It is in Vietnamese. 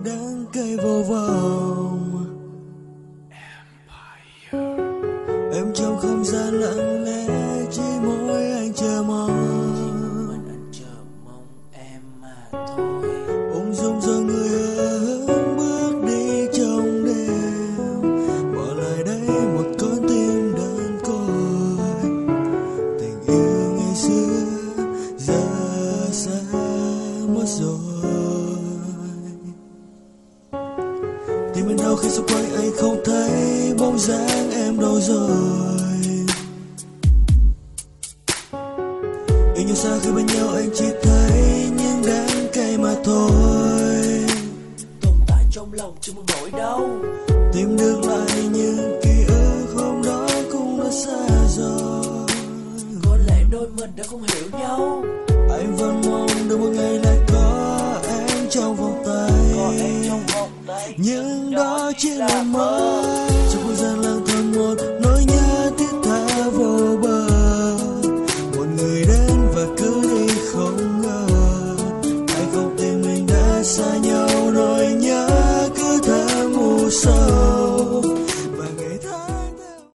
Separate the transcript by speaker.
Speaker 1: đắng cay vô vọng. Em trong không gian lặng lẽ, chỉ mỗi anh chờ mong.
Speaker 2: Em mà thôi.
Speaker 1: Ung dung rồi người hướng bước đi trong đêm, bỏ lại đây một con tim đơn côi. Tình yêu ngày xưa giờ xa mất rồi. Tìm bên đâu khi xung quanh anh không thấy bóng dáng em đâu rồi. Yêu nhau xa khi bên nhau anh chỉ thấy những đắng cay mà thôi.
Speaker 2: Tồn tại trong lòng chưa muốn nổi đau.
Speaker 1: Tìm được lại những ký ức hôm đó cũng đã xa rồi.
Speaker 2: Có lẽ đôi mình đã không hiểu nhau.
Speaker 1: Anh vẫn mong được một ngày lại có em trong vòng tay.
Speaker 2: Có em trong vòng tay.
Speaker 1: Nhưng đó chỉ là mơ. Trong không gian lang thang một nỗi nhớ thiết tha vô bờ. Một người đến và cứ đi không ngờ. Anh không tin mình đã xa nhau.